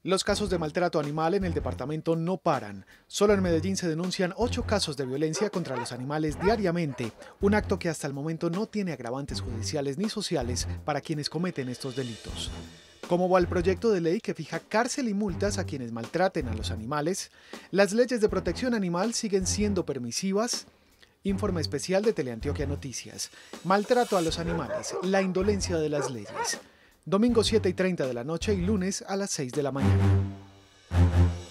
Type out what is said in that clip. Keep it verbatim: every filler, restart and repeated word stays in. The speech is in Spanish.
Los casos de maltrato animal en el departamento no paran. Solo en Medellín se denuncian ocho casos de violencia contra los animales diariamente, un acto que hasta el momento no tiene agravantes judiciales ni sociales para quienes cometen estos delitos. ¿Cómo va el proyecto de ley que fija cárcel y multas a quienes maltraten a los animales? ¿Las leyes de protección animal siguen siendo permisivas? Informe especial de Teleantioquia Noticias. Maltrato a los animales, la indolencia de las leyes. Domingo siete y treinta de la noche y lunes a las seis de la mañana.